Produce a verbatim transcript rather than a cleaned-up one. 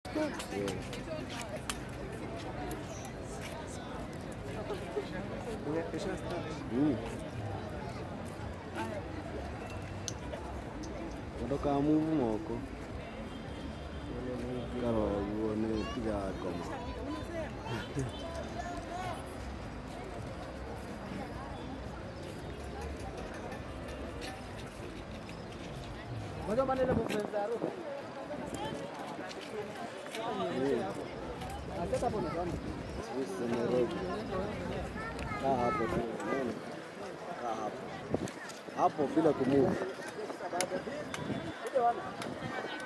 Mm. Kutoka muvu moko. Karo uone piga koma. Moja maneno kufunza roho. Hata hapo ni gani? Sisi Nairobi. Kaa hapo tu. Kaa hapo. Hapo bila kumove. Ndio wana.